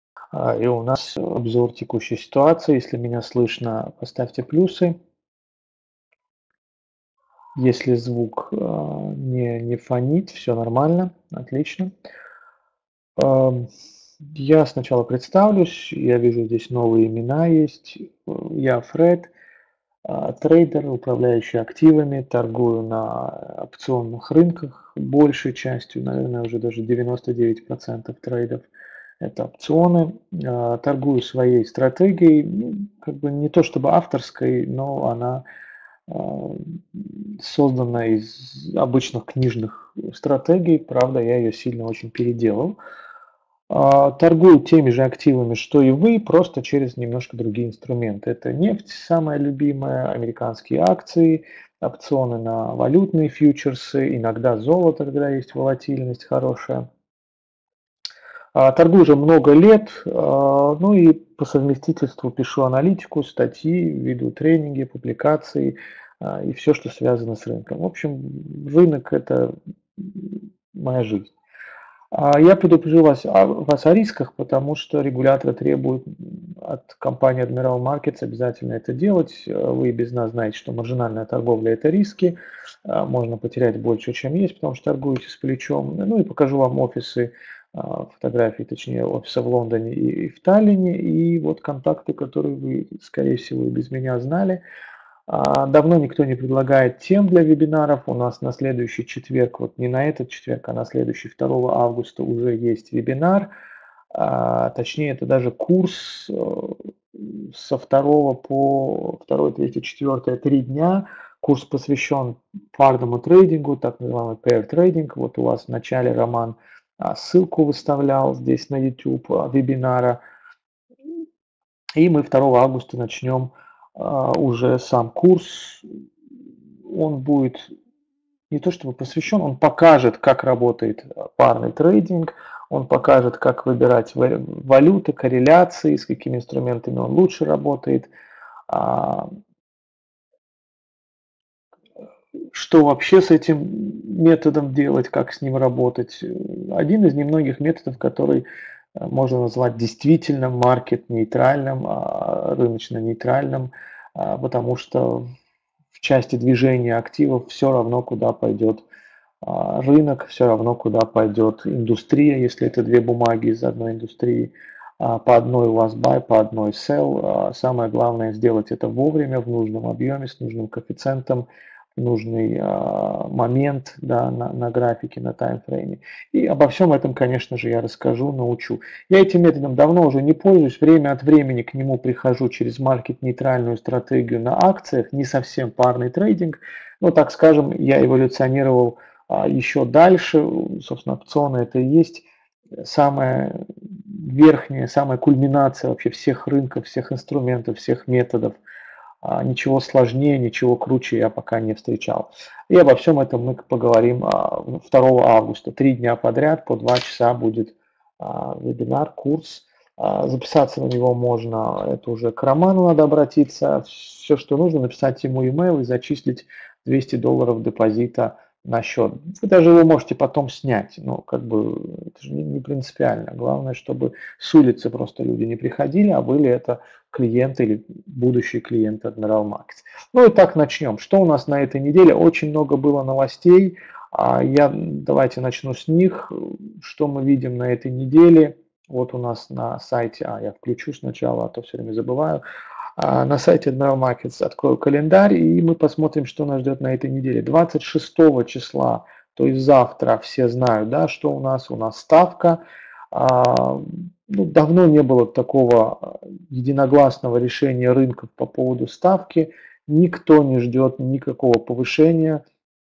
И у нас обзор текущей ситуации. Если меня слышно, поставьте плюсы. Если звук не фонит, все нормально, отлично. Ам, Я сначала представлюсь, я вижу здесь новые имена есть. Я Фред, трейдер, управляющий активами, торгую на опционных рынках. Большей частью, наверное, уже даже 99% трейдов это опционы. Торгую своей стратегией, ну, как бы не то чтобы авторской, но она а, создана из обычных книжных стратегий, правда, я ее сильно очень переделал. Торгую теми же активами, что и вы, просто через немножко другие инструменты. Это нефть, самая любимая, американские акции, опционы на валютные фьючерсы, иногда золото, когда есть волатильность хорошая. Торгую уже много лет, ну и по совместительству пишу аналитику, статьи, веду тренинги, публикации и все, что связано с рынком. В общем, рынок – это моя жизнь. Я предупрежу вас о рисках, потому что регуляторы требуют от компании Admiral Markets обязательно это делать. Вы без нас знаете, что маржинальная торговля – это риски. Можно потерять больше, чем есть, потому что торгуете с плечом. Ну и покажу вам офисы, фотографии, точнее, офиса в Лондоне и в Таллине. И вот контакты, которые вы, скорее всего, и без меня знали. Давно никто не предлагает тем для вебинаров. У нас на следующий четверг, вот не на этот четверг, а на следующий 2 августа уже есть вебинар. Точнее, это даже курс со 2 по 2, 3, 4, 3 дня. Курс посвящен парному трейдингу, так называемый pair trading. Вот у вас в начале Роман ссылку выставлял здесь на YouTube вебинара. И мы 2 августа начнем уже сам курс. Он будет не то чтобы посвящен, он покажет, как работает парный трейдинг, он покажет, как выбирать валюты, корреляции, с какими инструментами он лучше работает, что вообще с этим методом делать, как с ним работать. Один из немногих методов, который можно назвать действительно маркет-нейтральным, рыночно-нейтральным, потому что в части движения активов все равно, куда пойдет рынок, все равно, куда пойдет индустрия, если это две бумаги из одной индустрии. По одной у вас buy, по одной sell. Самое главное сделать это вовремя, в нужном объеме, с нужным коэффициентом, в нужный момент, да, на графике, на таймфрейме. И обо всем этом, конечно же, я расскажу, научу. Я этим методом давно уже не пользуюсь, время от времени к нему прихожу через маркет-нейтральную стратегию на акциях, не совсем парный трейдинг, но, так скажем, я эволюционировал еще дальше, собственно, опционы это и есть самая верхняя, самая кульминация вообще всех рынков, всех инструментов, всех методов. Ничего сложнее, ничего круче я пока не встречал. И обо всем этом мы поговорим 2 августа. 3 дня подряд, по 2 часа будет вебинар, курс. Записаться на него можно, это уже к Роману надо обратиться. Все, что нужно, написать ему email и зачислить $200 депозита на счет. Вы даже его можете потом снять, но как бы это же не принципиально. Главное, чтобы с улицы просто люди не приходили, а были это клиенты или будущие клиенты Admiral Markets. Ну и так начнем. Что у нас на этой неделе? Очень много было новостей. Давайте начну с них. Что мы видим на этой неделе? Вот у нас на сайте, я включу сначала, а то все время забываю. На сайте Admiral Markets открою календарь, и мы посмотрим, что нас ждет на этой неделе. 26 числа, то есть завтра, все знают, да, что у нас ставка. Давно не было такого единогласного решения рынков по поводу ставки. Никто не ждет никакого повышения.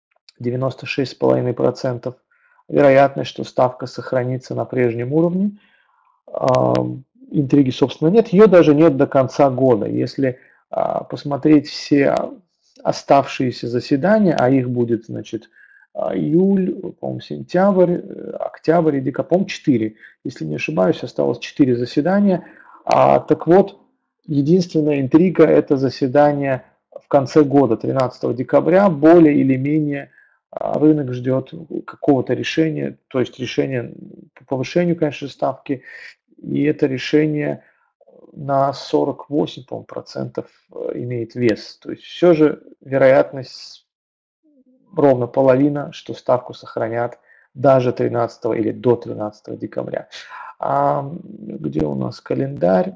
96,5% вероятность, что ставка сохранится на прежнем уровне. Интриги, собственно, нет. Ее даже нет до конца года. Если посмотреть все оставшиеся заседания, а их будет, значит, июль, по-моему, сентябрь, октябрь и декабрь, по-моему, 4. Если не ошибаюсь, осталось 4 заседания. Так вот, единственная интрига – это заседание в конце года, 13 декабря. Более или менее рынок ждет какого-то решения, то есть решения по повышению, конечно, ставки и это решение на 48, по-моему, процентов имеет вес. То есть все же вероятность ровно половина, что ставку сохранят даже 13 или до 13 декабря. Где у нас календарь?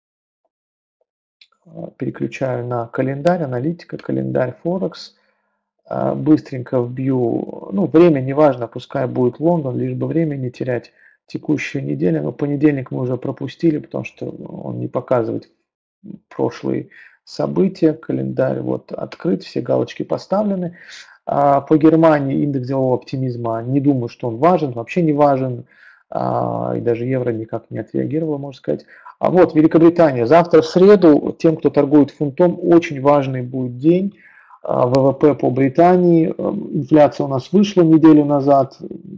Переключаю на календарь, аналитика, календарь Форекс. Быстренько вбью, ну, время не важно, пускай будет Лондон, лишь бы время не терять. Текущая неделя, но понедельник мы уже пропустили, потому что он не показывает прошлые события. Календарь вот открыт, все галочки поставлены. По Германии индекс делового оптимизма, не думаю, что он важен, вообще не важен, и даже евро никак не отреагировало, можно сказать. А вот Великобритания, завтра в среду, тем, кто торгует фунтом, очень важный будет день. ВВП по Британии, инфляция у нас вышла неделю назад,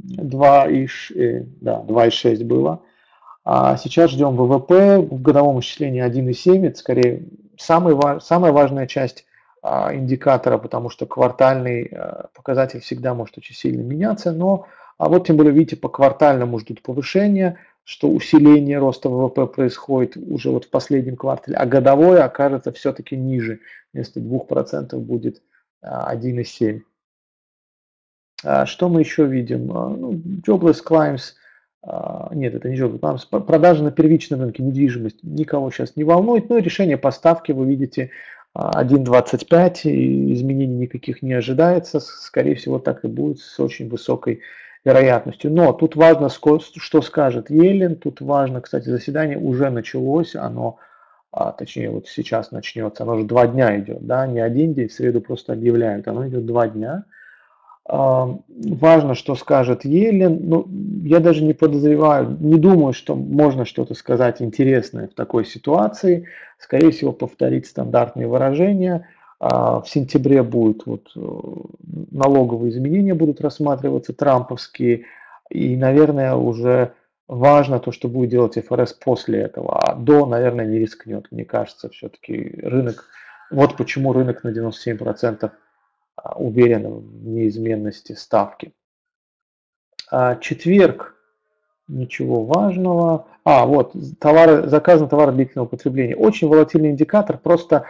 2,6 было, а сейчас ждем ВВП в годовом исчислении 1,7, это скорее самая важная часть индикатора, потому что квартальный показатель всегда может очень сильно меняться, но вот тем более, видите, по квартальному ждут повышения, что усиление роста ВВП происходит уже вот в последнем квартале, а годовое окажется все-таки ниже, вместо 2% будет 1,7. Что мы еще видим? Jobless claims, нет, это не jobless claims, продажи на первичном рынке недвижимости никого сейчас не волнует, но решение по ставке вы видите 1,25, изменений никаких не ожидается, скорее всего так и будет с очень высокой вероятностью. Но тут важно, что скажет Йеллен, тут важно, кстати, заседание уже началось, оно, точнее вот сейчас начнется, оно же 2 дня идет, да, не один день, в среду просто объявляют, оно идет 2 дня. Важно, что скажет Йеллен, ну, я даже не подозреваю, не думаю, что можно что-то сказать интересное в такой ситуации, скорее всего повторить стандартные выражения. В сентябре будут налоговые изменения будут рассматриваться, трамповские, и, наверное, уже важно то, что будет делать ФРС после этого, а до, наверное, не рискнет. Мне кажется, все-таки рынок, вот почему рынок на 97% уверен в неизменности ставки. Четверг, ничего важного. Вот, заказан товар длительного потребления. Очень волатильный индикатор, просто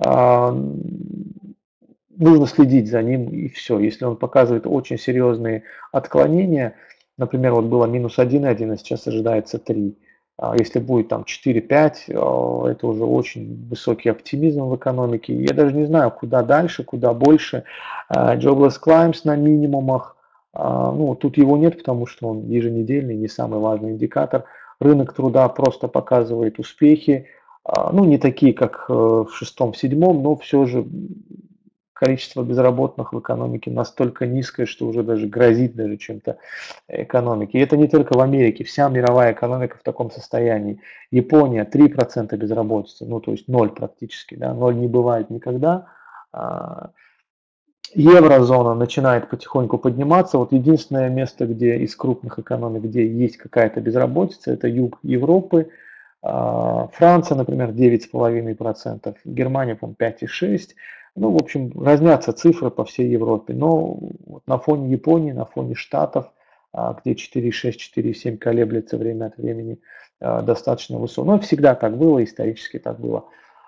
нужно следить за ним и все. Если он показывает очень серьезные отклонения, например, вот было минус 1,1, а сейчас ожидается 3. Если будет там 4-5, это уже очень высокий оптимизм в экономике. Я даже не знаю, куда дальше, куда больше. Jobless claims на минимумах. Ну, тут его нет, потому что он еженедельный, не самый важный индикатор. Рынок труда просто показывает успехи. Ну, не такие, как в 6-7, но все же количество безработных в экономике настолько низкое, что уже даже грозит даже чем-то экономике. И это не только в Америке, вся мировая экономика в таком состоянии. Япония 3% безработицы, ну то есть 0 практически, да, 0 не бывает никогда. Еврозона начинает потихоньку подниматься. Вот единственное место, где из крупных экономик, где есть какая-то безработица, это юг Европы. Франция, например, 9,5%, Германия, по-моему, 5,6%. Ну, в общем, разнятся цифры по всей Европе, но вот на фоне Японии, на фоне Штатов, где 4,6, 4,7 колеблется время от времени, достаточно высоко. Но всегда так было, исторически так было.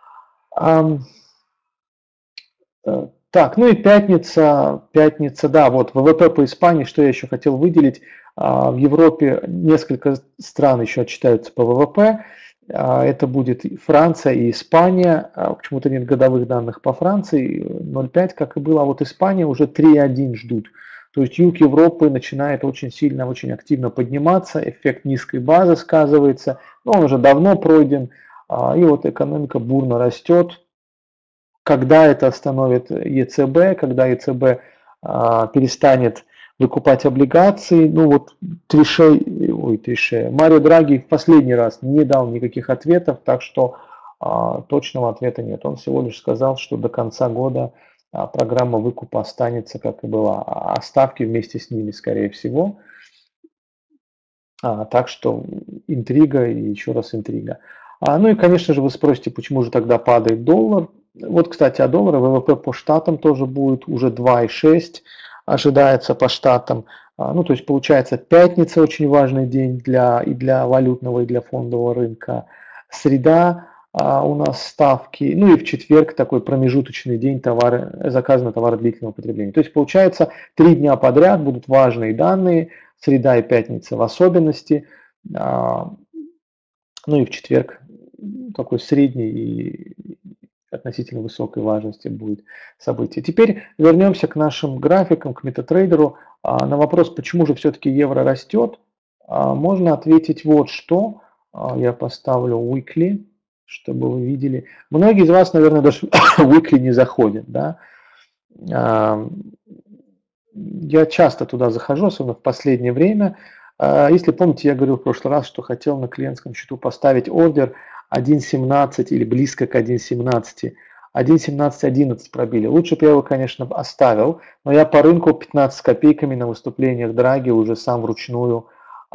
Так, ну и пятница, да, вот ВВП по Испании, что я еще хотел выделить. В Европе несколько стран еще отчитаются по ВВП. Это будет Франция и Испания. Почему-то нет годовых данных по Франции, 0,5, как и было, а вот Испания уже 3,1 ждут. То есть юг Европы начинает очень сильно, очень активно подниматься, эффект низкой базы сказывается, но он уже давно пройден, и вот экономика бурно растет. Когда это остановит ЕЦБ, когда ЕЦБ перестанет выкупать облигации, ну вот Марио Драги в последний раз не дал никаких ответов, так что точного ответа нет. Он всего лишь сказал, что до конца года программа выкупа останется, как и была, а ставки вместе с ними, скорее всего. Так что интрига и еще раз интрига. Ну и, конечно же, вы спросите, почему же тогда падает доллар. Вот, кстати, о долларе. ВВП по штатам тоже будет уже 2,6. Ожидается по штатам Ну, то есть получается пятница очень важный день и для валютного, и для фондового рынка. Среда у нас ставки, ну и в четверг такой промежуточный день заказа на товары длительного потребления. То есть получается 3 дня подряд будут важные данные, среда и пятница в особенности. Ну и в четверг такой средний и относительно высокой важности будет событие. Теперь вернемся к нашим графикам, к MetaTrader. На вопрос, почему же все-таки евро растет, можно ответить вот что. Я поставлю weekly, чтобы вы видели. Многие из вас, наверное, даже weekly не заходят. Да? Я часто туда захожу, особенно в последнее время. Если помните, я говорил в прошлый раз, что хотел на клиентском счету поставить ордер 1.17 или близко к 1.17. 1.17.11 пробили. Лучше бы я его, конечно, оставил, но я по рынку 15 копейками на выступлениях Драги уже сам вручную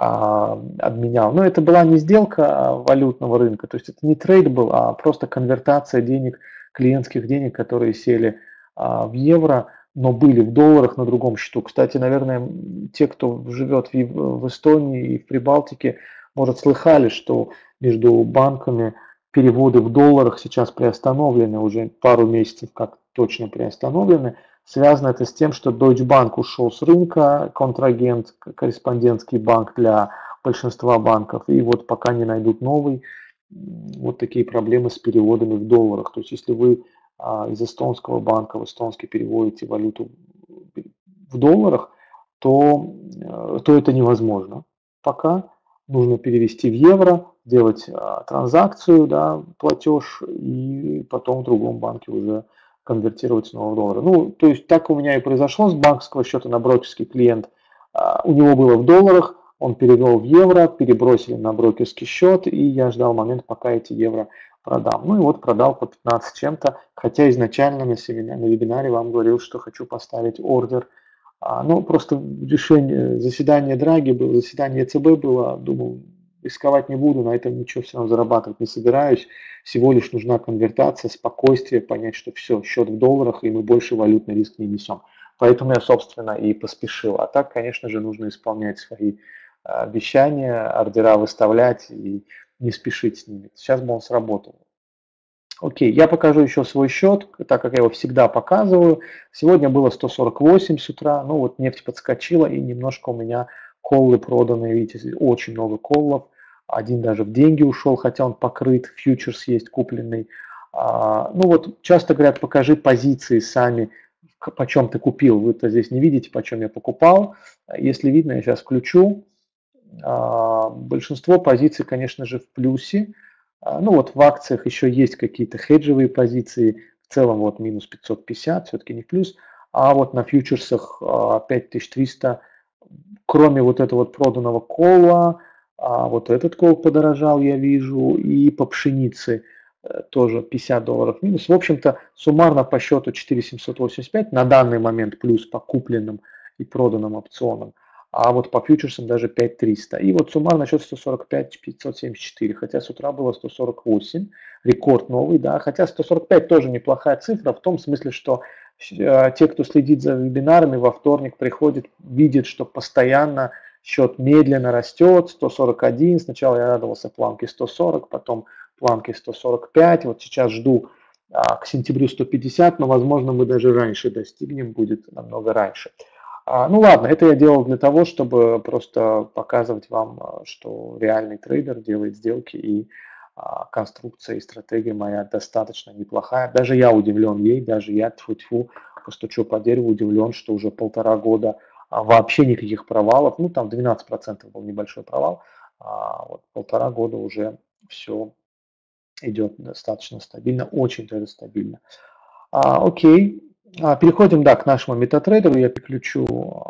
обменял. Но это была не сделка валютного рынка, то есть это не трейд был, а просто конвертация денег, клиентских денег, которые сели в евро, но были в долларах на другом счету. Кстати, наверное, те, кто живет в Эстонии и в Прибалтике, может, слыхали, что между банками переводы в долларах сейчас приостановлены, уже пару месяцев как точно приостановлены. Связано это с тем, что Deutsche Bank ушел с рынка, контрагент, корреспондентский банк для большинства банков, и вот пока не найдут новый, вот такие проблемы с переводами в долларах. То есть если вы из эстонского банка в эстонский переводите валюту в долларах, то это невозможно. Пока нужно перевести в евро, делать транзакцию, да, платеж, и потом в другом банке уже конвертировать снова в доллары. Ну, то есть так у меня и произошло с банковского счета на брокерский клиент. У него было в долларах, он перевел в евро, перебросили на брокерский счет, и я ждал момент, пока эти евро продам. Ну и вот продал по 15 чем-то, хотя изначально на вебинаре вам говорил, что хочу поставить ордер. Ну, просто заседание Драги было, заседание ЦБ было, думал, рисковать не буду, на этом ничего все равно зарабатывать не собираюсь. Всего лишь нужна конвертация, спокойствие, понять, что все, счет в долларах, и мы больше валютный риск не несем. Поэтому я, собственно, и поспешил. А так, конечно же, нужно исполнять свои обещания, ордера выставлять и не спешить с ними. Сейчас бы он сработал. Окей, я покажу еще свой счет, так как я его всегда показываю. Сегодня было 148 с утра, ну вот нефть подскочила и немножко у меня коллы проданы, видите, очень много коллов. Один даже в деньги ушел, хотя он покрыт, фьючерс есть купленный. Ну вот часто говорят, покажи позиции сами, почем ты купил. Вы-то здесь не видите, почем я покупал. Если видно, я сейчас включу. Большинство позиций, конечно же, в плюсе. Ну вот в акциях еще есть какие-то хеджевые позиции, в целом вот минус 550, все-таки не в плюс. А вот на фьючерсах 5300, кроме вот этого вот проданного колла, вот этот кол подорожал, я вижу, и по пшенице тоже $50 минус. В общем-то, суммарно по счету 4785 на данный момент плюс по купленным и проданным опционам. А вот по фьючерсам даже 5300. И вот суммарно счет 145 574, хотя с утра было 148, рекорд новый, да, хотя 145 тоже неплохая цифра, в том смысле, что те, кто следит за вебинарами, во вторник приходит, видит, что постоянно счет медленно растет, 141, сначала я радовался планке 140, потом планке 145, вот сейчас жду к сентябрю 150, но возможно мы даже раньше достигнем, будет намного раньше. Ну ладно, это я делал для того, чтобы просто показывать вам, что реальный трейдер делает сделки, и конструкция и стратегия моя достаточно неплохая. Даже я удивлен ей, даже я, тьфу-тьфу, постучу по дереву, удивлен, что уже 1,5 года вообще никаких провалов. Ну там 12% был небольшой провал, вот 1,5 года уже все идет достаточно стабильно, очень даже стабильно. Окей. Переходим, да, к нашему MetaTrader. Я переключу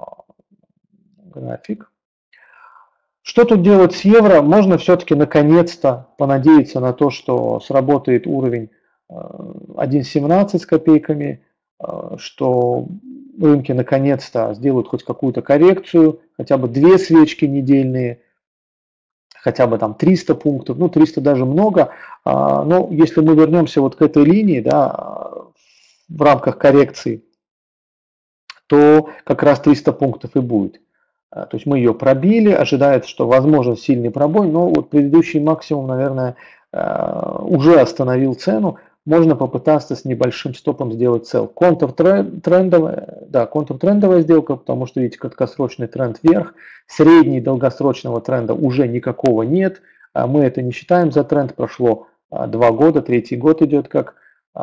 график. Что тут делать с евро? Можно все-таки наконец-то понадеяться на то, что сработает уровень 1.17 с копейками, что рынки наконец-то сделают хоть какую-то коррекцию, хотя бы 2 свечки недельные, хотя бы там 300 пунктов, ну 300 даже много, но если мы вернемся вот к этой линии, да, в рамках коррекции, то как раз 300 пунктов и будет. То есть мы ее пробили, ожидается, что возможен сильный пробой, но вот предыдущий максимум, наверное, уже остановил цену. Можно попытаться с небольшим стопом сделать цел. Контртрендовая, да, контртрендовая сделка, потому что, видите, краткосрочный тренд вверх, средний долгосрочного тренда уже никакого нет. Мы это не считаем за тренд, прошло 2 года, третий год идет, как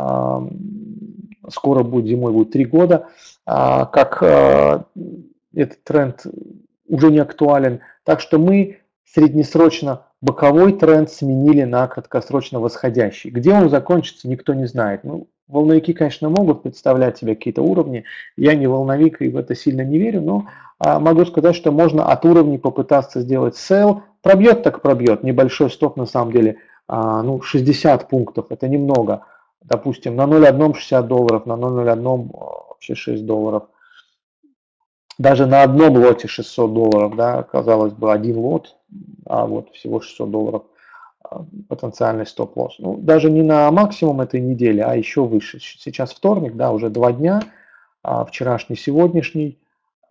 скоро будет зимой, будет 3 года, как этот тренд уже не актуален. Так что мы среднесрочно боковой тренд сменили на краткосрочно восходящий. Где он закончится, никто не знает. Ну, волновики, конечно, могут представлять себе какие-то уровни. Я не волновик и в это сильно не верю, но могу сказать, что можно от уровней попытаться сделать sell. Пробьет так пробьет. Небольшой стоп на самом деле, 60 пунктов, это немного. Допустим, на 0.1 60 долларов, на 0.01 вообще 6 долларов. Даже на одном лоте 600 долларов, да, казалось бы, один лот, а вот всего 600 долларов потенциальный стоп-лосс. Ну, даже не на максимум этой недели, а еще выше. Сейчас вторник, да, уже 2 дня, вчерашний, сегодняшний.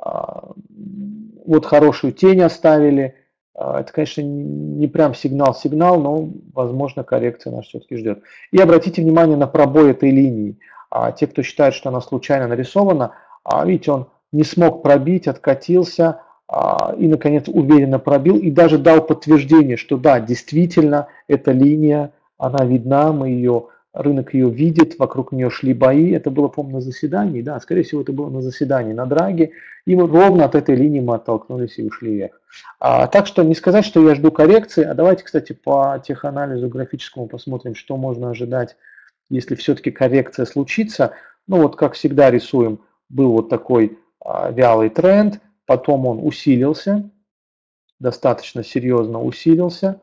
Вот хорошую тень оставили. Это, конечно, не прям сигнал, но, возможно, коррекция нас все-таки ждет. И обратите внимание на пробой этой линии. Те, кто считает, что она случайно нарисована, видите, он не смог пробить, откатился и, наконец, уверенно пробил и даже дал подтверждение, что да, действительно, эта линия, она видна, рынок ее видит, вокруг нее шли бои. Это было, по-моему, на заседании, да, скорее всего, это было на заседании на Драге, и ровно от этой линии мы оттолкнулись и ушли вверх. Так что не сказать, что я жду коррекции, а давайте, кстати, по теханализу графическому посмотрим, что можно ожидать, если все-таки коррекция случится. Ну вот, как всегда, рисуем, был вот такой вялый тренд, потом он усилился, достаточно серьезно усилился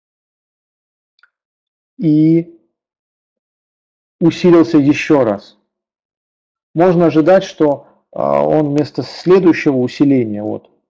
и усилился еще раз. Можно ожидать, что он вместо следующего усиления,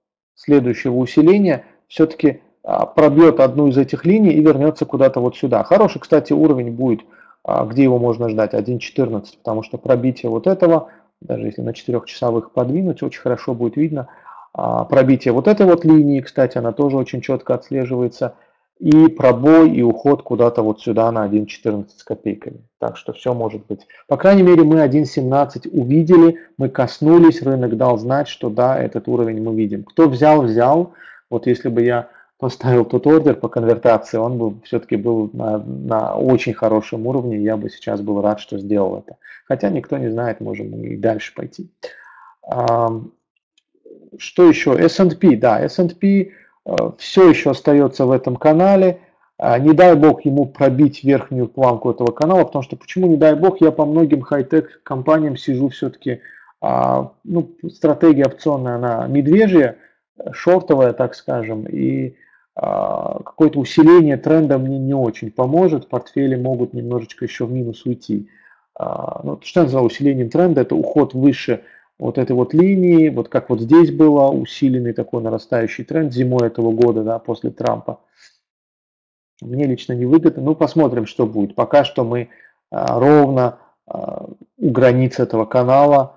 все-таки пробьет одну из этих линий и вернется куда-то вот сюда. Хороший, кстати, уровень будет, где его можно ждать, 1.14, потому что пробитие вот этого, даже если на 4-часовых подвинуть, очень хорошо будет видно. Пробитие вот этой вот линии, кстати, она тоже очень четко отслеживается. И пробой, и уход куда-то вот сюда на 1.14 с копейками. Так что все может быть. По крайней мере, мы 1.17 увидели, мы коснулись, рынок дал знать, что да, этот уровень мы видим. Кто взял, взял. Вот если бы я поставил тот ордер по конвертации, он бы все-таки был на очень хорошем уровне, я бы сейчас был рад, что сделал это. Хотя никто не знает, можем и дальше пойти. Что еще? S&P, да, S&P все еще остается в этом канале. Не дай бог ему пробить верхнюю планку этого канала, потому что почему не дай бог, я по многим хай-тек компаниям сижу все-таки, стратегия опционная, она медвежья, шортовая, так скажем, и какое-то усиление тренда мне не очень поможет, портфели могут немножечко еще в минус уйти. Что я назвал усилением тренда? Это уход выше вот этой вот линии, вот как вот здесь было, усиленный такой нарастающий тренд зимой этого года, да, после Трампа. Мне лично невыгодно, но посмотрим, что будет. Пока что мы ровно у границ этого канала.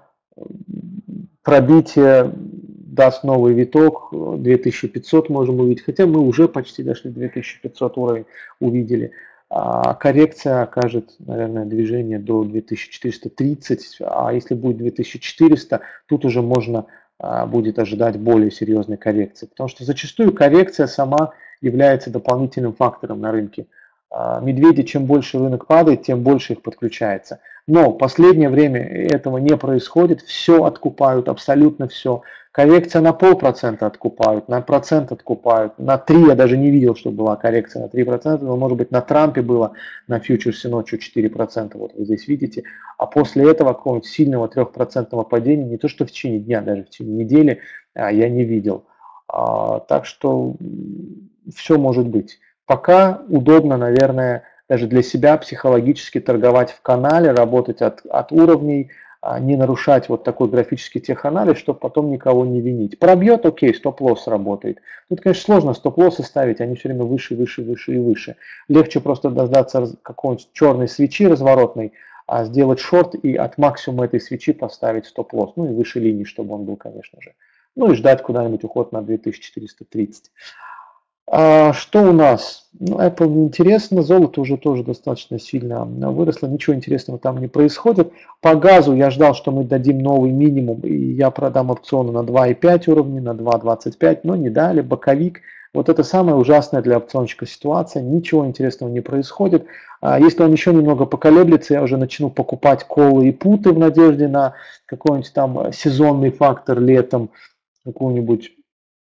Пробитие даст новый виток, 2500 можем увидеть, хотя мы уже почти дошли 2500 уровень, увидели. Коррекция окажет, наверное, движение до 2430, а если будет 2400, тут уже можно будет ожидать более серьезной коррекции, потому что зачастую коррекция сама является дополнительным фактором на рынке. Медведи, чем больше рынок падает, тем больше их подключается. Но в последнее время этого не происходит, все откупают, абсолютно все. Коррекция на 0,5% откупают, на 1% откупают, на 3% я даже не видел, что была коррекция на 3%, но может быть на Трампе было на фьючерсе ночью 4%, вот вы здесь видите. А после этого какого-нибудь сильного 3% падения, не то что в течение дня, даже в течение недели я не видел. Так что все может быть. Пока удобно, наверное, даже для себя психологически торговать в канале, работать от уровней, не нарушать вот такой графический теханализ, чтобы потом никого не винить. Пробьет, окей, стоп-лосс работает. Тут, конечно, сложно стоп-лоссы ставить, они все время выше, выше, выше и выше. Легче просто дождаться какой-нибудь черной свечи разворотной, сделать шорт и от максимума этой свечи поставить стоп-лосс. Ну и выше линии, чтобы он был, конечно же. ну и ждать куда-нибудь уход на 2430. Что у нас? Ну, Apple неинтересно, золото уже тоже достаточно сильно выросло, ничего интересного там не происходит. По газу я ждал, что мы дадим новый минимум, и я продам опционы на 2,5 уровни, на 2,25, но не дали, боковик. Вот это самая ужасная для опционщика ситуация, ничего интересного не происходит. Если он еще немного поколеблется, я уже начну покупать колы и путы в надежде на какой-нибудь там сезонный фактор летом, какую-нибудь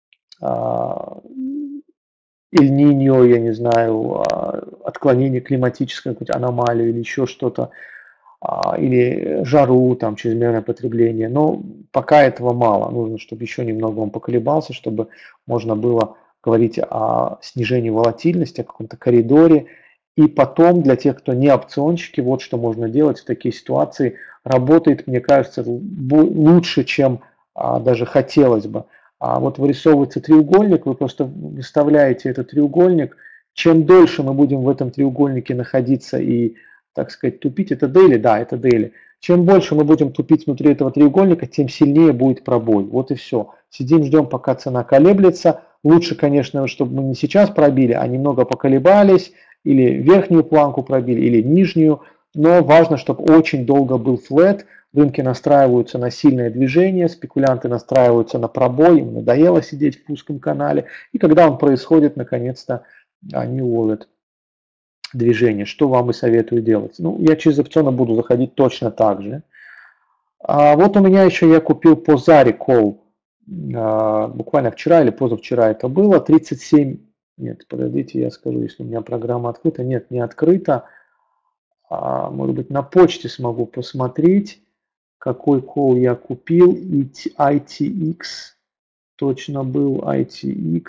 Эль-Ниньо, я не знаю, отклонение климатическое, какую-то аномалию или еще что-то, или жару, там, чрезмерное потребление. Но пока этого мало. Нужно, чтобы еще немного он поколебался, чтобы можно было говорить о снижении волатильности, о каком-то коридоре. И потом, для тех, кто не опционщики, вот что можно делать в такие ситуации. Работает, мне кажется, лучше, чем даже хотелось бы. Вот вырисовывается треугольник, вы просто выставляете этот треугольник. Чем дольше мы будем в этом треугольнике находиться и, так сказать, тупить, это дейли, да, это дейли. Чем больше мы будем тупить внутри этого треугольника, тем сильнее будет пробой. Вот и все. Сидим, ждем, пока цена колеблется. Лучше, конечно, чтобы мы не сейчас пробили, а немного поколебались, или верхнюю планку пробили, или нижнюю. Но важно, чтобы очень долго был флэт. Рынки настраиваются на сильное движение, спекулянты настраиваются на пробой, им надоело сидеть в узком канале. И когда он происходит, наконец-то они ловят движение. Что вам и советую делать? Ну, я через опционы буду заходить точно так же. Вот у меня еще я купил по Заре Call. Буквально вчера или позавчера это было. 37. Нет, подождите, я скажу, если у меня программа открыта. Нет, не открыта. Может быть, на почте смогу посмотреть, какой кол я купил. ITX. Точно был ITX.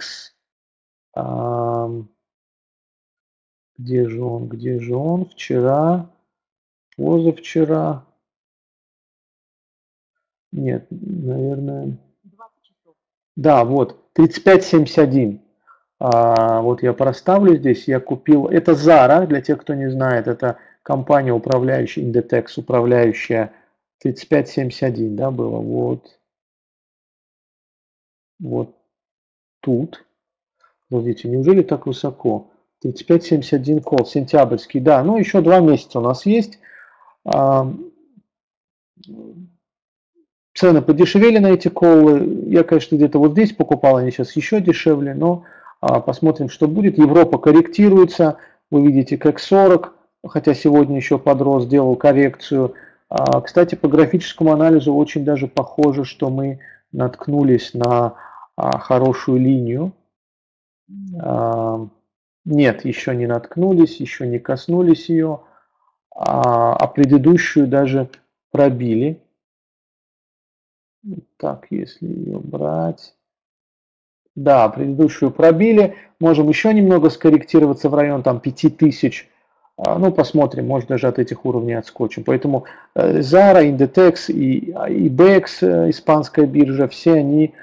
Где же он? Где же он? Вчера, позавчера. Нет, наверное. Да, вот, 35.71. Вот я проставлю здесь. Я купил. Это Zara, для тех, кто не знает. Это компания, управляющая, Inditex, управляющая 35.71, да, было. Вот. Вот тут. Подождите, неужели так высоко? 35.71 кол, сентябрьский, да, ну еще 2 месяца у нас есть. Цены подешевели на эти колы. Я, конечно, где-то вот здесь покупал, они сейчас еще дешевле, но посмотрим, что будет. Европа корректируется, вы видите, как 40, хотя сегодня еще подрос, сделал коррекцию. Кстати, по графическому анализу очень даже похоже, что мы наткнулись на хорошую линию. Нет, еще не наткнулись, еще не коснулись ее, а предыдущую даже пробили. Так, если ее брать. Да, предыдущую пробили. Можем еще немного скорректироваться в район там 5000. Ну, посмотрим, может даже от этих уровней отскочим. Поэтому Zara, Inditex и IBEX, испанская биржа, все они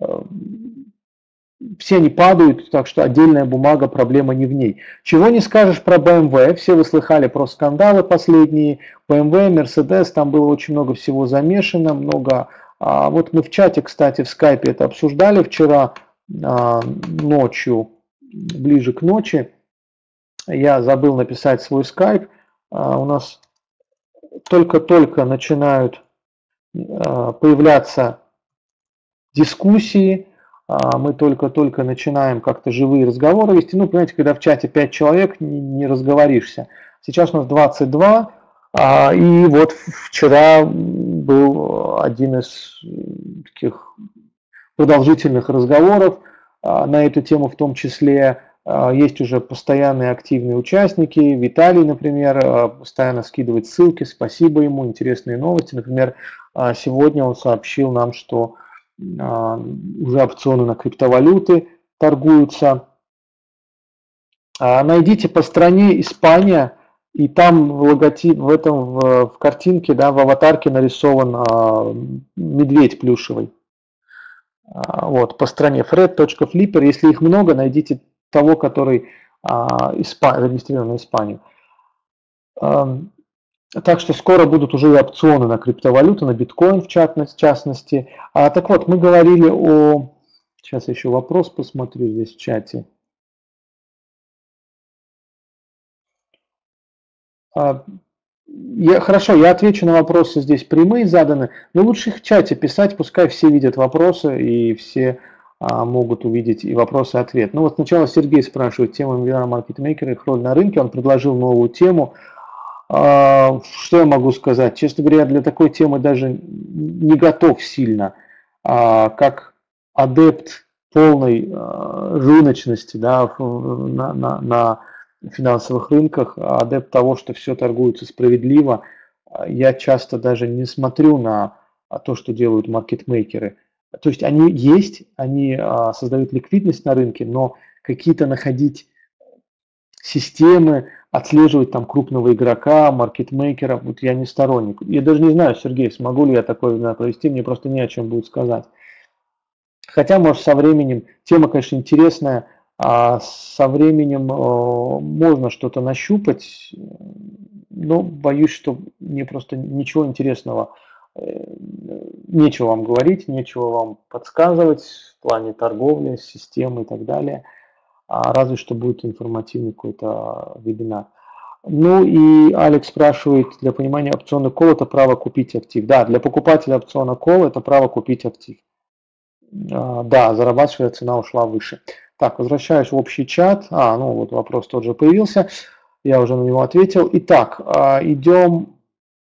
падают, так что отдельная бумага, проблема не в ней. Чего не скажешь про BMW, все вы слыхали про скандалы последние, BMW, Mercedes, там было очень много всего замешано, много. Вот мы в чате, кстати, в скайпе это обсуждали вчера ночью, ближе к ночи. Я забыл написать свой скайп. У нас только-только начинают появляться дискуссии. Мы только-только начинаем как-то живые разговоры вести. Ну, понимаете, когда в чате 5 человек, не разговоришься. Сейчас у нас 22, и вот вчера был один из таких продолжительных разговоров на эту тему, в том числе есть уже постоянные активные участники. Виталий, например, постоянно скидывает ссылки, спасибо ему, интересные новости. Например, сегодня он сообщил нам, что уже опционы на криптовалюты торгуются. Найдите по стране Испания, и там в логотип, в картинке, да, в аватарке нарисован медведь плюшевый. Вот, по стране fred.flipper, если их много, найдите того, который зарегистрирован на Испанию. Так что скоро будут уже и опционы на криптовалюту, на биткоин в частности. Так вот, мы говорили о... Сейчас еще вопрос посмотрю здесь в чате. Хорошо, я отвечу на вопросы здесь прямые заданы, но лучше их в чате писать, пускай все видят вопросы и все могут увидеть и вопрос, и ответ. Ну вот сначала Сергей спрашивает тему вебинара маркетмейкера и их роль на рынке, он предложил новую тему. Что я могу сказать? Честно говоря, для такой темы даже не готов сильно, как адепт полной рыночности, да, на финансовых рынках, адепт того, что все торгуется справедливо. Я часто даже не смотрю на то, что делают маркетмейкеры. То есть они есть, они создают ликвидность на рынке, но какие-то находить системы, отслеживать там крупного игрока, маркетмейкера, вот я не сторонник. Я даже не знаю, Сергей, смогу ли я такой вебинар провести, мне просто не о чем будет сказать. Хотя, может, со временем, тема, конечно, интересная, а со временем можно что-то нащупать, но боюсь, что мне просто ничего интересного, нечего вам говорить, нечего вам подсказывать в плане торговли, системы и так далее, разве что будет информативный какой-то вебинар. Ну и Алекс спрашивает, для понимания опционный колл это право купить актив. Да, для покупателя опциона колл это право купить актив. Да, зарабатывающая цена ушла выше. Так, возвращаюсь в общий чат. Ну вот вопрос тот же появился. Я уже на него ответил. Итак, идем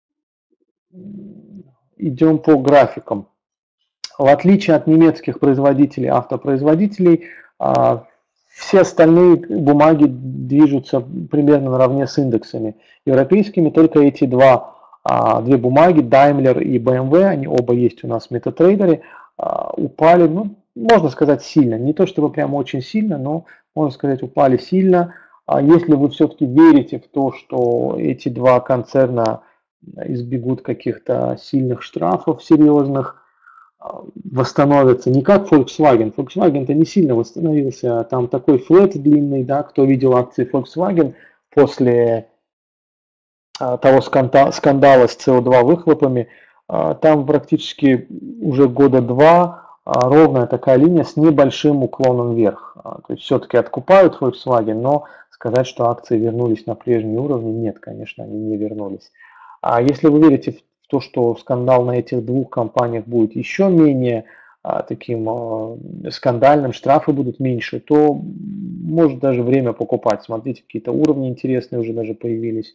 по графикам. В отличие от немецких производителей, автопроизводителей, все остальные бумаги движутся примерно наравне с индексами европейскими. Только эти две бумаги, Daimler и BMW, они оба есть у нас в MetaTrader, упали, ну, можно сказать, сильно. Не то чтобы прямо очень сильно, но, можно сказать, упали сильно. Если вы все-таки верите в то, что эти два концерна избегут каких-то сильных штрафов серьезных, восстановятся, не как Volkswagen. Volkswagen-то не сильно восстановился, там такой флэт длинный, да, кто видел акции Volkswagen после того скандала с CO2 выхлопами, там практически уже года два ровная такая линия с небольшим уклоном вверх. То есть все-таки откупают Volkswagen, но сказать, что акции вернулись на прежние уровни, нет, конечно, они не вернулись. А если вы верите в то, что скандал на этих двух компаниях будет еще менее таким скандальным, штрафы будут меньше, то может даже время покупать. Смотрите, какие-то уровни интересные уже даже появились.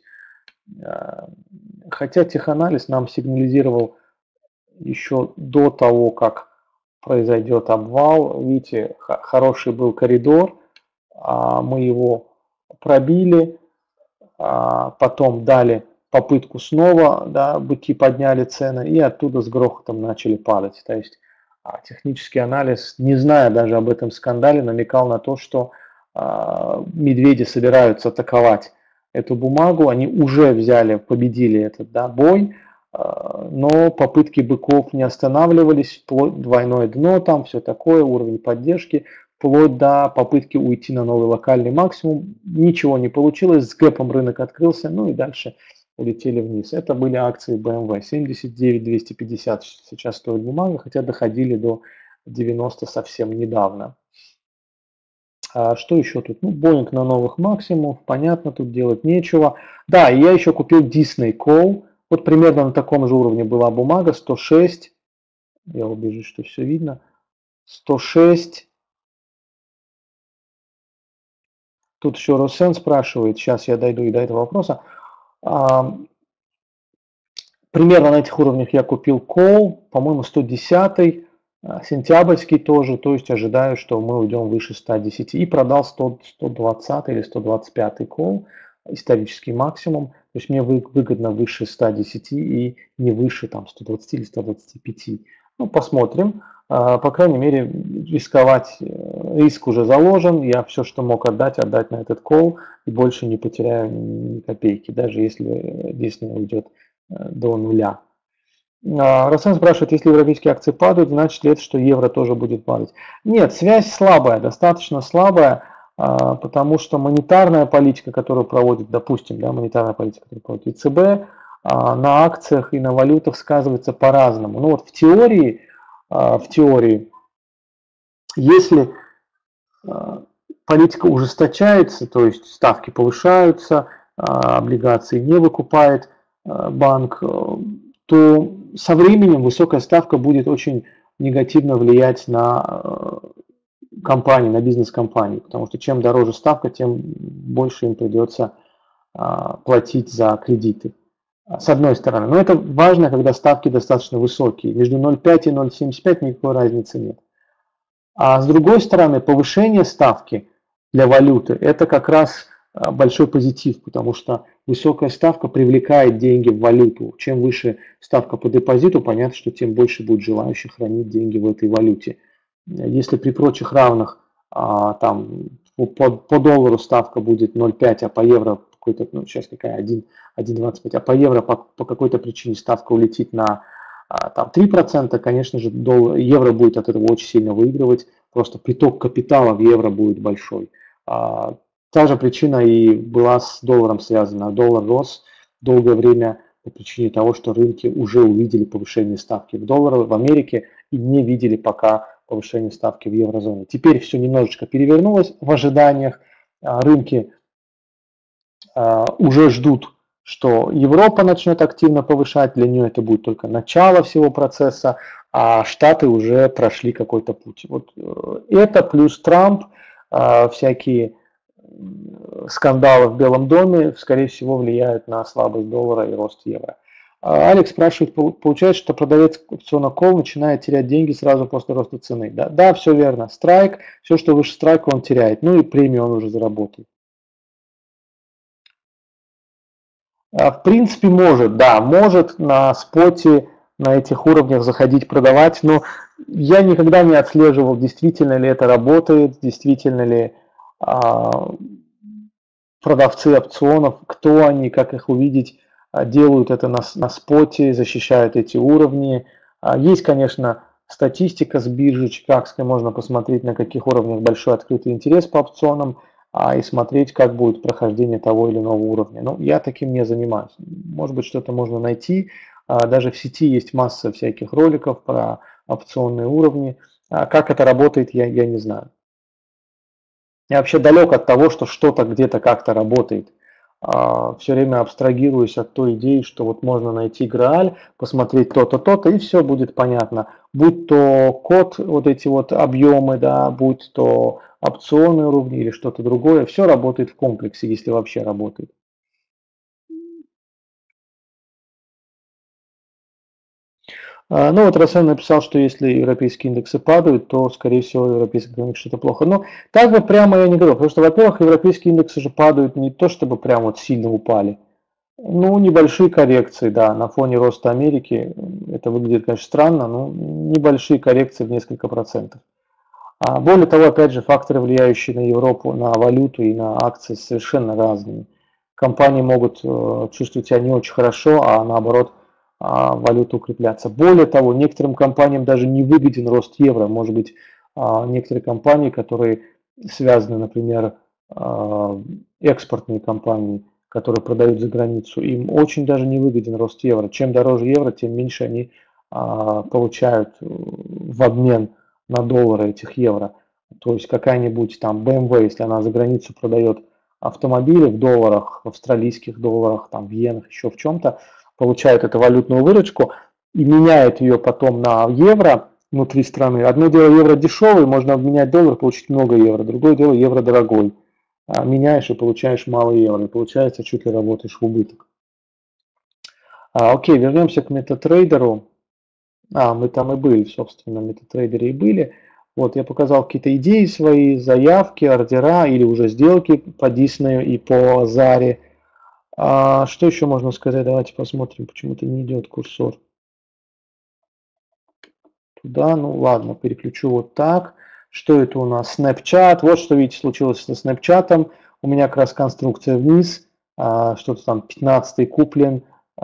Хотя теханализ нам сигнализировал еще до того, как произойдет обвал. Видите, хороший был коридор, мы его пробили, потом дали попытку снова, да, быки подняли цены и оттуда с грохотом начали падать. То есть технический анализ, не зная даже об этом скандале, намекал на то, что медведи собираются атаковать эту бумагу, они уже победили этот бой, но попытки быков не останавливались, вплоть двойное дно, там все такое, уровень поддержки, вплоть до попытки уйти на новый локальный максимум, ничего не получилось, с гэпом рынок открылся, ну и дальше улетели вниз. Это были акции BMW, 79-250 сейчас стоит бумага, хотя доходили до 90 совсем недавно. Что еще тут? Ну, Boeing на новых максимумах, понятно, тут делать нечего. Да, и я еще купил Disney Call. Вот примерно на таком же уровне была бумага, 106. Я убежусь, что все видно. 106. Тут еще Росен спрашивает, сейчас я дойду и до этого вопроса. Примерно на этих уровнях я купил Call, по-моему, 110. Сентябрьский тоже, то есть ожидаю, что мы уйдем выше 110 и продал 120 или 125 call, исторический максимум, то есть мне выгодно выше 110 и не выше там 120 или 125. Ну, посмотрим, по крайней мере рисковать, риск уже заложен, я все, что мог отдать на этот call и больше не потеряю ни копейки, даже если действительно уйдет до нуля. Рассен спрашивает, если европейские акции падают, значит ли это, что евро тоже будет падать? Нет, связь слабая, достаточно слабая, потому что монетарная политика, которую проводит, допустим, монетарная политика, которую проводит ЕЦБ, на акциях и на валютах сказывается по-разному. Ну вот в теории, если политика ужесточается, то есть ставки повышаются, облигации не выкупает банк, то со временем высокая ставка будет очень негативно влиять на компании, на бизнес-компании, потому что чем дороже ставка, тем больше им придется платить за кредиты. С одной стороны. Но это важно, когда ставки достаточно высокие. Между 0,5 и 0,75 никакой разницы нет. А с другой стороны, повышение ставки для валюты – это как раз большой позитив, потому что высокая ставка привлекает деньги в валюту. Чем выше ставка по депозиту, понятно, что тем больше будет желающих хранить деньги в этой валюте. Если при прочих равных там, по доллару ставка будет 0,5, а по евро какой-то, ну сейчас какая, 1,25, а по евро по какой-то причине ставка улетит на там 3%, конечно же, евро будет от этого очень сильно выигрывать, просто приток капитала в евро будет большой. Та же причина и была с долларом связана. Доллар рос долгое время по причине того, что рынки уже увидели повышение ставки в долларе в Америке и не видели пока повышение ставки в еврозоне. Теперь все немножечко перевернулось в ожиданиях. Рынки уже ждут, что Европа начнет активно повышать, для нее это будет только начало всего процесса, а Штаты уже прошли какой-то путь. Вот это плюс Трамп, всякие скандалы в Белом доме, скорее всего, влияют на слабость доллара и рост евро. Алекс спрашивает, получается, что продавец опциона Call начинает терять деньги сразу после роста цены. Да, все верно. Страйк, все, что выше страйка, он теряет. Ну и премию он уже заработает. В принципе, может, да, может на споте на этих уровнях заходить продавать, но я никогда не отслеживал, действительно ли это работает, действительно ли продавцы опционов, кто они, как их увидеть, делают это на споте, защищают эти уровни. Есть, конечно, статистика с биржи чикагской, можно посмотреть, на каких уровнях большой открытый интерес по опционам, и смотреть, как будет прохождение того или иного уровня. Но я таким не занимаюсь. Может быть, что-то можно найти. Даже в сети есть масса всяких роликов про опционные уровни. Как это работает, я не знаю. Я вообще далек от того, что что-то где-то как-то работает. Все время абстрагируюсь от той идеи, что вот можно найти Грааль, посмотреть то-то, то-то, и все будет понятно. Будь то код, вот эти вот объемы, да, будь то опционные уровни или что-то другое, все работает в комплексе, если вообще работает. Ну вот Рассел написал, что если европейские индексы падают, то, скорее всего, европейский экономика что-то плохо. Но так бы прямо я не говорю, потому что, во-первых, европейские индексы же падают не то, чтобы прямо вот сильно упали. Ну, небольшие коррекции, да, на фоне роста Америки, это выглядит, конечно, странно, но небольшие коррекции в несколько процентов. Более того, опять же, факторы, влияющие на Европу, на валюту и на акции, совершенно разные. Компании могут чувствовать себя не очень хорошо, а наоборот, валюта укрепляться. Более того, некоторым компаниям даже не выгоден рост евро. Может быть, некоторые компании, которые связаны, например, экспортные компании, которые продают за границу, им очень даже не выгоден рост евро. Чем дороже евро, тем меньше они получают в обмен на доллары этих евро. То есть какая-нибудь там BMW, если она за границу продает автомобили в долларах, в австралийских долларах, там в иенах, еще в чем-то, получает эту валютную выручку и меняет ее потом на евро внутри страны. Одно дело евро дешевый, можно обменять доллар, получить много евро. Другое дело евро дорогой. Меняешь и получаешь мало евро. И получается, чуть ли работаешь в убыток. Окей, вернемся к MetaTrader. Мы там и были, собственно, в MetaTrader и были. Вот, я показал какие-то идеи свои, заявки, ордера или уже сделки по Disney и по Заре. Что еще можно сказать? Давайте посмотрим, почему-то не идет курсор. Туда, ну ладно, переключу вот так. Что это у нас? Snapchat. Вот что, видите, случилось со Snapchat. У меня как раз конструкция вниз. Что-то там 15 куплен,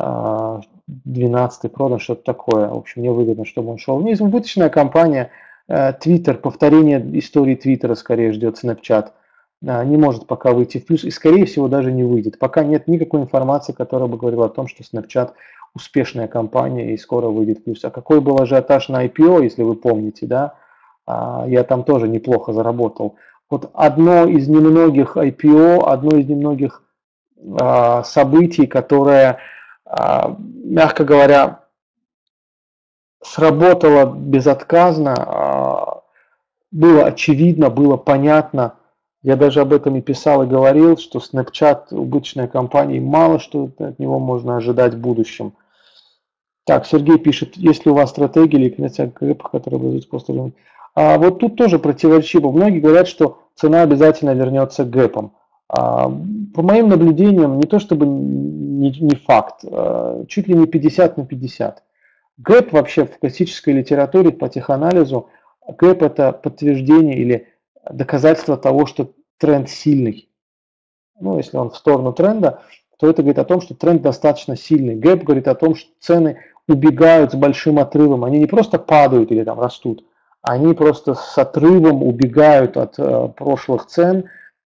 12 продан, что-то такое. В общем, мне выгодно, чтобы он шел вниз. Убыточная компания. Twitter, повторение истории Твиттера скорее ждет Snapchat. не может пока выйти в плюс и, скорее всего, даже не выйдет. Пока нет никакой информации, которая бы говорила о том, что Snapchat успешная компания и скоро выйдет в плюс. А какой был ажиотаж на IPO, если вы помните, да, я там тоже неплохо заработал. Вот одно из немногих IPO, одно из немногих событий, которое, мягко говоря, сработало безотказно, было очевидно, было понятно. Я даже об этом и писал, и говорил, что Snapchat убыточная компания, и мало что от него можно ожидать в будущем. Так, Сергей пишет, есть ли у вас стратегия или рекомендация гэпа, которая будет после... вот тут тоже противоречиво. Многие говорят, что цена обязательно вернется к гэпам. По моим наблюдениям, не то чтобы не факт, чуть ли не 50 на 50. Гэп вообще в классической литературе по теханализу, гэп это подтверждение или доказательство того, что тренд сильный. Ну, если он в сторону тренда, то это говорит о том, что тренд достаточно сильный. Гэп говорит о том, что цены убегают с большим отрывом. Они не просто падают или там растут, они просто с отрывом убегают от прошлых цен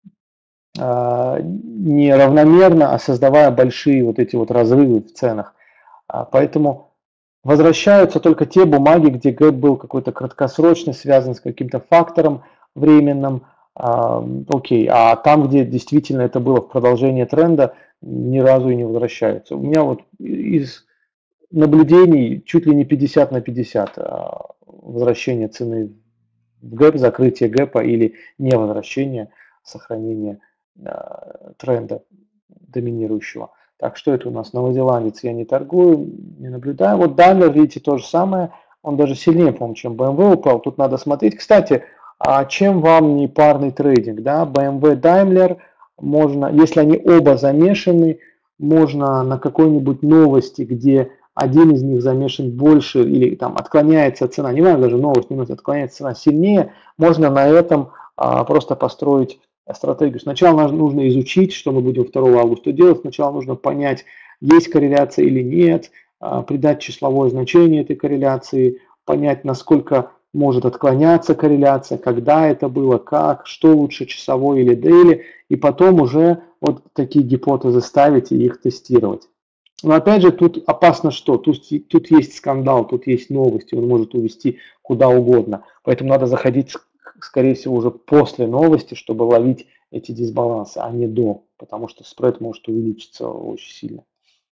неравномерно, а создавая большие вот эти вот разрывы в ценах. Поэтому возвращаются только те бумаги, где гэп был какой-то краткосрочный, связан с каким-то фактором временным. Окей, а там, где действительно это было в продолжении тренда, ни разу и не возвращаются. У меня вот из наблюдений чуть ли не 50 на 50 возвращение цены в гэп, закрытие гэпа или невозвращение, сохранение тренда доминирующего. Так, что это у нас? Новозеландец, я не торгую, не наблюдаю. Вот Daimler, видите, то же самое. Он даже сильнее, по-моему, чем BMW упал. Тут надо смотреть. Кстати, а чем вам не парный трейдинг? Да? BMW, Daimler, можно, если они оба замешаны, можно на какой-нибудь новости, где один из них замешан больше или там отклоняется цена, не важно, даже новость, не важно, отклоняется цена сильнее, можно на этом просто построить стратегию. Сначала нужно изучить, что мы будем 2 августа делать. Сначала нужно понять, есть корреляция или нет, придать числовое значение этой корреляции, понять, насколько может отклоняться корреляция, когда это было, как, что лучше, часовой или дейли, и потом уже вот такие гипотезы ставить и их тестировать. Но опять же, тут опасно что? Тут есть скандал, тут есть новости, он может увести куда угодно. Поэтому надо заходить, скорее всего, уже после новости, чтобы ловить эти дисбалансы, а не до, потому что спред может увеличиться очень сильно.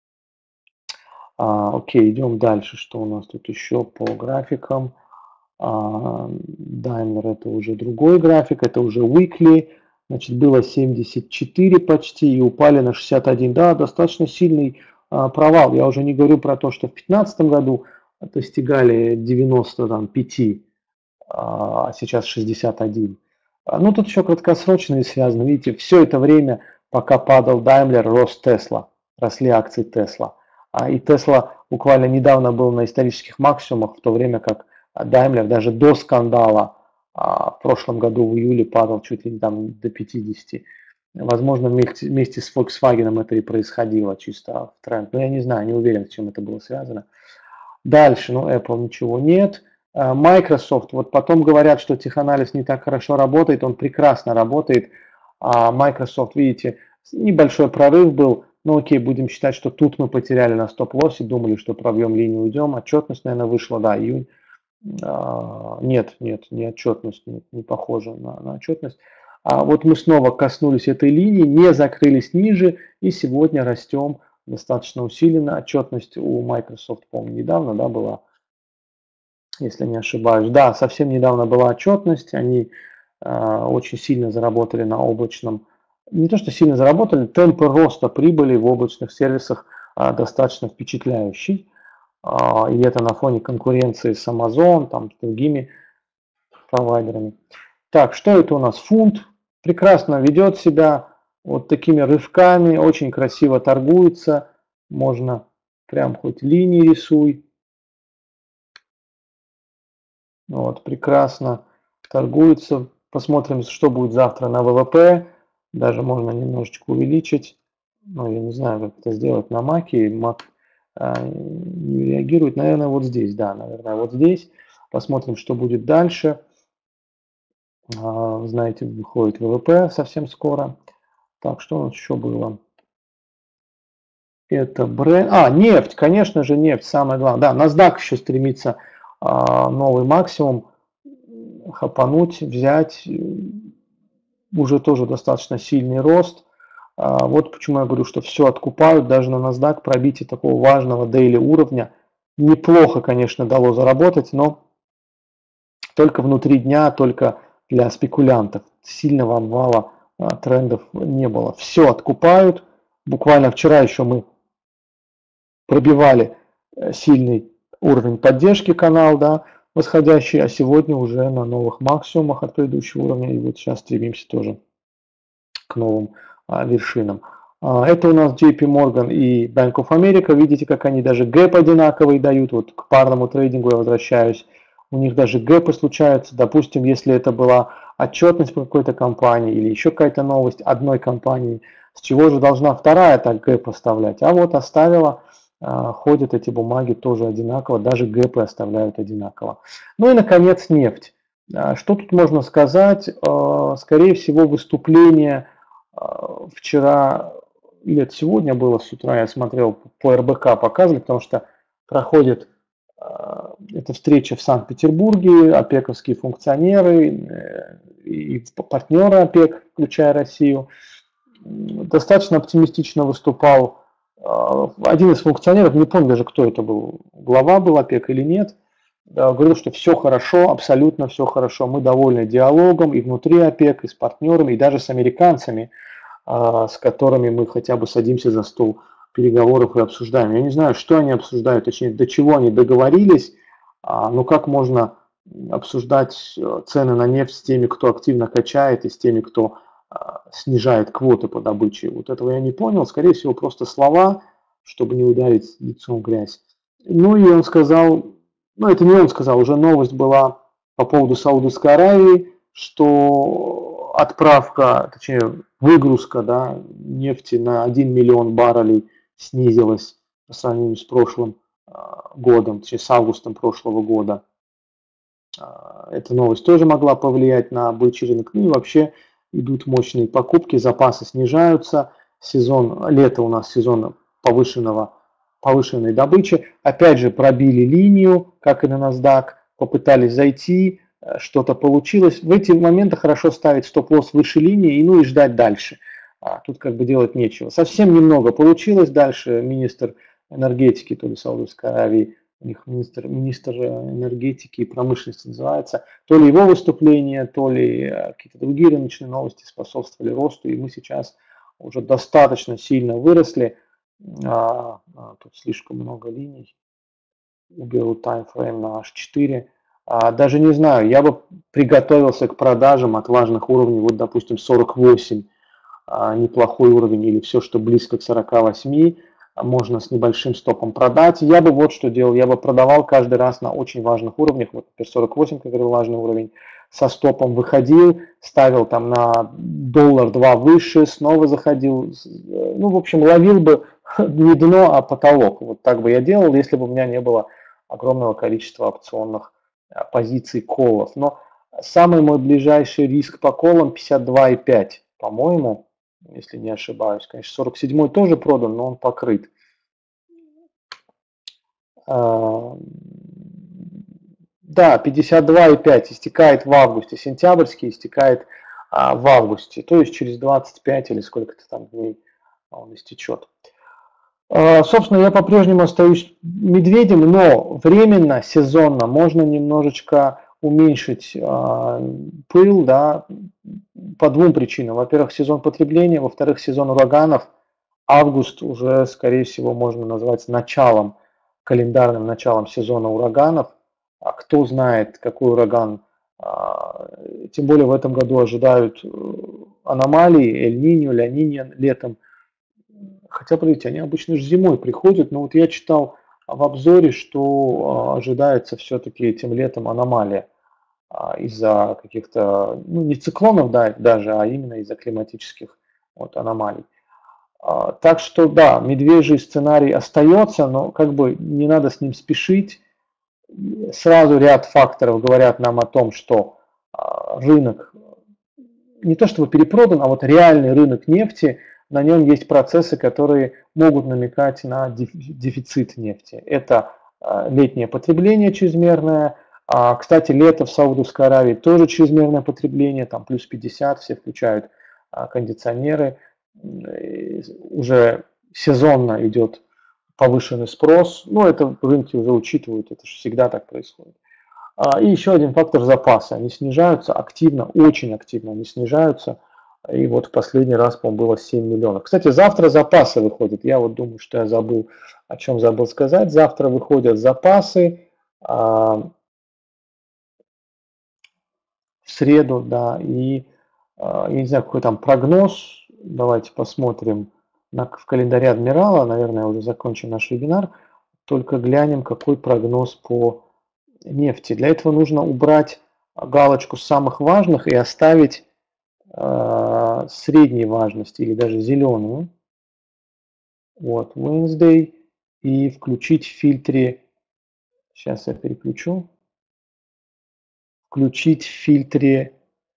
Окей, идем дальше. Что у нас тут еще по графикам? Daimler это уже другой график, это уже weekly. Значит, было 74 почти и упали на 61. Да, достаточно сильный провал. Я уже не говорю про то, что в 2015 году достигали 95, а сейчас 61. Ну, тут еще краткосрочные связаны. Видите, все это время, пока падал Daimler, рос Tesla, росли акции Tesla. И Tesla буквально недавно был на исторических максимумах, в то время как Daimler даже до скандала в прошлом году в июле падал чуть ли не там до 50. Возможно, вместе с Volkswagen это и происходило, чисто в тренд. Но я не знаю, не уверен, с чем это было связано. Дальше, ну, Apple ничего нет. Microsoft, вот потом говорят, что теханализ не так хорошо работает, он прекрасно работает. Microsoft, видите, небольшой прорыв был, ну окей, будем считать, что тут мы потеряли на стоп-лоссе, думали, что пробьем линию, уйдем. Отчетность, наверное, вышла, да, июнь. Нет, не отчетность, не похоже на отчетность. Вот мы снова коснулись этой линии, не закрылись ниже, и сегодня растем достаточно усиленно. Отчетность у Microsoft, по-моему, недавно, да, была, если не ошибаюсь. Да, совсем недавно была отчетность, они очень сильно заработали на облачном, не то что сильно заработали, темпы роста прибыли в облачных сервисах достаточно впечатляющий. И это на фоне конкуренции с Amazon, там, с другими провайдерами. Так, что это у нас? Фунт прекрасно ведет себя вот такими рывками, очень красиво торгуется. Можно прям хоть линии рисуй. Вот, прекрасно торгуется. Посмотрим, что будет завтра на ВВП. Даже можно немножечко увеличить. Ну, я не знаю, как это сделать на Маке. Мак не реагирует. Наверное, вот здесь, да, наверное, вот здесь. Посмотрим, что будет дальше. Знаете, выходит ВВП совсем скоро. Так, что у нас еще было? Это бренд. Нефть, конечно же, нефть, самое главное. Да, NASDAQ еще стремится новый максимум хапануть, взять. Уже тоже достаточно сильный рост. Вот почему я говорю, что все откупают, даже на NASDAQ пробитие такого важного дейли уровня. Неплохо, конечно, дало заработать, но только внутри дня, только для спекулянтов. Сильного обвала трендов не было. Все откупают. Буквально вчера еще мы пробивали сильный уровень поддержки канал, да, восходящий, а сегодня уже на новых максимумах от предыдущего уровня. И вот сейчас стремимся тоже к новым вершинам. Это у нас JP Morgan и Bank of America. Видите, как они даже гэп одинаковый дают. Вот к парному трейдингу я возвращаюсь. У них даже гэпы случаются. Допустим, если это была отчетность по какой-то компании или еще какая-то новость одной компании, с чего же должна вторая так гэп оставлять? А вот оставила, ходят эти бумаги тоже одинаково, даже гэпы оставляют одинаково. Ну и, наконец, нефть. Что тут можно сказать? Скорее всего, выступление вчера, или это сегодня было с утра, я смотрел по РБК, показывали, потому что проходит эта встреча в Санкт-Петербурге, опековские функционеры и партнеры ОПЕК, включая Россию. Достаточно оптимистично выступал один из функционеров, не помню даже, кто это был, глава был ОПЕК или нет, говорил, что все хорошо, абсолютно все хорошо, мы довольны диалогом и внутри ОПЕК, и с партнерами, и даже с американцами, с которыми мы хотя бы садимся за стол переговоров и обсуждаем. Я не знаю, что они обсуждают, точнее, до чего они договорились, но как можно обсуждать цены на нефть с теми, кто активно качает, и с теми, кто снижает квоты по добыче. Вот этого я не понял, скорее всего, просто слова, чтобы не ударить лицом в грязь. Ну и он сказал, ну это не он сказал, уже новость была по поводу Саудовской Аравии, что отправка, точнее выгрузка, да, нефти на 1 миллион баррелей снизилась по сравнению с прошлым годом, точнее с августом прошлого года. Эта новость тоже могла повлиять на бычий рынок. Ну и вообще идут мощные покупки, запасы снижаются, лето у нас сезон повышенной добычи. Опять же пробили линию, как и на NASDAQ, попытались зайти, что-то получилось. В эти моменты хорошо ставить стоп-лосс выше линии и ждать дальше. Тут как бы делать нечего. Совсем немного получилось. Дальше министр энергетики, то ли Саудовской Аравии, у них министр энергетики и промышленности называется, то ли его выступление, то ли какие-то другие рыночные новости способствовали росту, и мы сейчас уже достаточно сильно выросли. Тут слишком много линий. Уберу таймфрейм на H4. Даже не знаю, я бы приготовился к продажам от важных уровней, вот допустим 48, неплохой уровень, или все, что близко к 48, можно с небольшим стопом продать. Я бы вот что делал, я бы продавал каждый раз на очень важных уровнях, вот теперь 48, как я говорил, важный уровень, со стопом выходил, ставил там на $1-2 выше, снова заходил, ну в общем ловил бы не дно, а потолок. Вот так бы я делал, если бы у меня не было огромного количества опционных позиций коллов. Но самый мой ближайший риск по коллам 52,5, по-моему, если не ошибаюсь. Конечно, 47-й тоже продан, но он покрыт. Да, 52,5 истекает в августе, сентябрьский истекает в августе, то есть через 25 или сколько-то там дней он истечет. Собственно, я по-прежнему остаюсь медведем, но временно, сезонно можно немножечко уменьшить пыл, да, по двум причинам. Во-первых, сезон потребления, во-вторых, сезон ураганов. Август уже, скорее всего, можно назвать началом, календарным началом сезона ураганов. А кто знает, какой ураган, тем более в этом году ожидают аномалии, Эль-Ниньо, Ля-Нинья летом. Хотя, смотрите, они обычно же зимой приходят, но вот я читал в обзоре, что ожидается все-таки этим летом аномалия из-за каких-то, ну не циклонов даже, а именно из-за климатических вот аномалий. Так что да, медвежий сценарий остается, но как бы не надо с ним спешить. Сразу ряд факторов говорят нам о том, что рынок, не то чтобы перепродан, а вот реальный рынок нефти, на нем есть процессы, которые могут намекать на дефицит нефти. Это летнее потребление чрезмерное. Кстати, лето в Саудовской Аравии тоже чрезмерное потребление, там плюс 50, все включают кондиционеры. Уже сезонно идет повышенный спрос. Ну, это рынки уже учитывают, это же всегда так происходит. И еще один фактор — запасы. Они снижаются активно, очень активно они снижаются. И вот в последний раз, по-моему, было 7 миллионов. Кстати, завтра запасы выходят. Я вот думаю, что я забыл, о чем забыл сказать. Завтра выходят запасы. В среду, да. И я не знаю, какой там прогноз. Давайте посмотрим в календаре Адмирала. Наверное, уже закончим наш вебинар. Только глянем, какой прогноз по нефти. Для этого нужно убрать галочку самых важных и оставить средней важности или даже зеленую. Вот, Wednesday. И включить в фильтре, сейчас я переключу, включить в фильтре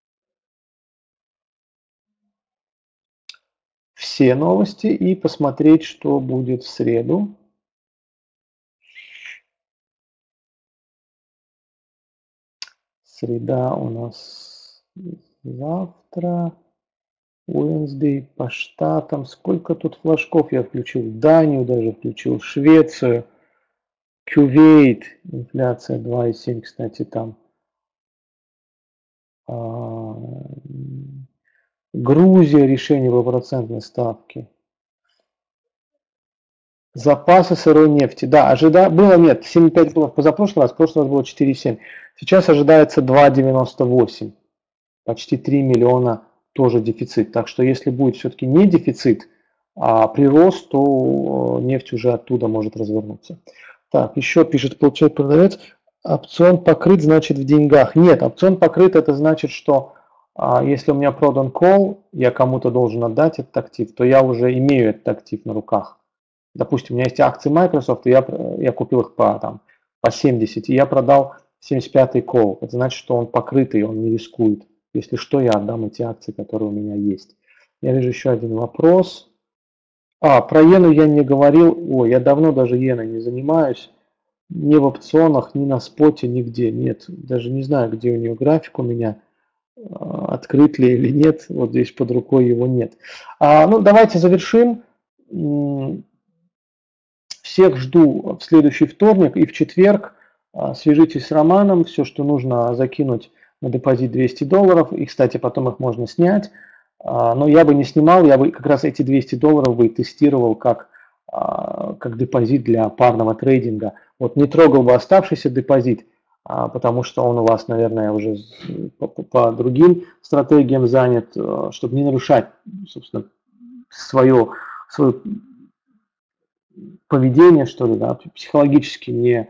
все новости и посмотреть, что будет в среду. Среда у нас завтра. Wednesday по штатам. Сколько тут флажков я включил? Данию даже включил, Швецию, Кувейт, инфляция 2,7, кстати, там. Грузия, решение по процентной ставке. Запасы сырой нефти. Да, было, нет, 7,5 было позапрошлый раз, в прошлый раз было 4,7. Сейчас ожидается 2,98. Почти 3 миллиона тоже дефицит. Так что если будет все-таки не дефицит, а прирост, то нефть уже оттуда может развернуться. Так, еще пишет, получает продавец, опцион покрыт, значит в деньгах. Нет, опцион покрыт, это значит, что если у меня продан call, я кому-то должен отдать этот актив, то я уже имею этот актив на руках. Допустим, у меня есть акции Microsoft, и я купил их по 70, и я продал 75-й call. Это значит, что он покрытый, он не рискует. Если что, я отдам эти акции, которые у меня есть. Я вижу еще один вопрос. Про иену я не говорил. Ой, я давно даже иеной не занимаюсь. Ни в опционах, ни на споте, нигде. Нет, даже не знаю, где у нее график у меня. Открыт ли или нет. Вот здесь под рукой его нет. Ну, давайте завершим. Всех жду в следующий вторник и в четверг. Свяжитесь с Романом. Все, что нужно, закинуть на депозит $200. И, кстати, потом их можно снять. Но я бы не снимал, я бы как раз эти $200 бы тестировал как депозит для парного трейдинга. Вот не трогал бы оставшийся депозит, потому что он у вас, наверное, уже по другим стратегиям занят, чтобы не нарушать, собственно, свое поведение, что ли, да, психологически не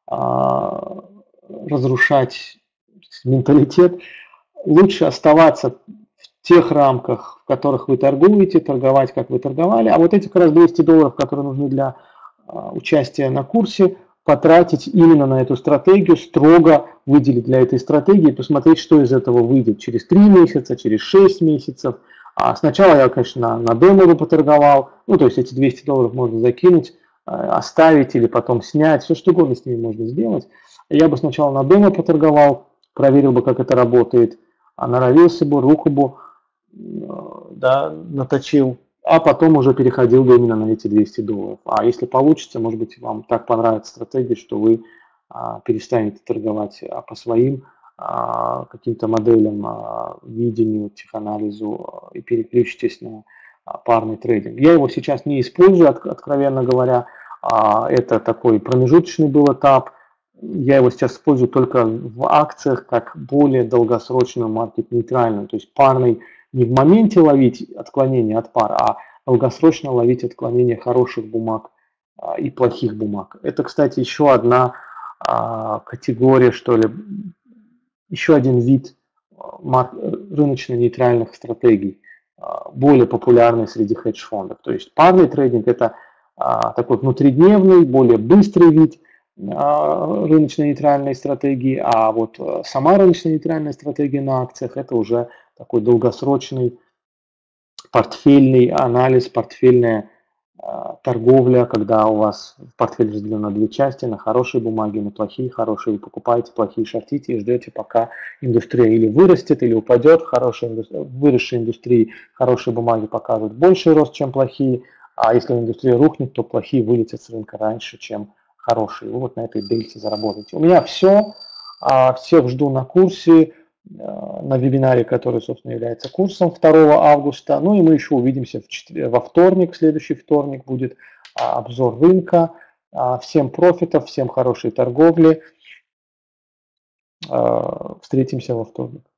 разрушать менталитет. Лучше оставаться в тех рамках, в которых вы торгуете, торговать, как вы торговали, а вот эти как раз $200, которые нужны для участия на курсе, потратить именно на эту стратегию, строго выделить для этой стратегии, посмотреть, что из этого выйдет через 3 месяца, через 6 месяцев. Сначала я, конечно, на демо поторговал, ну, то есть эти $200 можно закинуть, оставить или потом снять, все что угодно с ними можно сделать. Я бы сначала на демо поторговал, проверил бы, как это работает, норовился бы, руку бы, да, наточил, а потом уже переходил бы именно на эти $200. А если получится, может быть, вам так понравится стратегия, что вы перестанете торговать по своим каким-то моделям, видению, теханализу и переключитесь на парный трейдинг. Я его сейчас не использую, откровенно говоря. Это такой промежуточный был этап. Я его сейчас использую только в акциях как более долгосрочную маркет-нейтральную. То есть парный не в моменте ловить отклонение от пар, а долгосрочно ловить отклонение хороших бумаг и плохих бумаг. Это, кстати, еще одна категория, что ли, еще один вид рыночно-нейтральных стратегий, более популярный среди хедж-фондов. То есть парный трейдинг — это такой внутридневный, более быстрый вид, рыночно-нейтральной стратегии, а вот сама рыночно-нейтральная стратегия на акциях – это уже такой долгосрочный портфельный анализ, портфельная торговля, когда у вас портфель разделен на две части, на хорошие бумаги, на плохие, хорошие вы покупаете, плохие шортите и ждете, пока индустрия или вырастет, или упадет. Выросшие индустрии хорошие бумаги показывают больший рост, чем плохие, а если индустрия рухнет, то плохие вылетят с рынка раньше, чем хорошие. Вы вот на этой дельте заработаете. У меня все. Всех жду на курсе, на вебинаре, который, собственно, является курсом 2 августа. Ну и мы еще увидимся во вторник, следующий вторник будет обзор рынка. Всем профитов, всем хорошей торговли. Встретимся во вторник.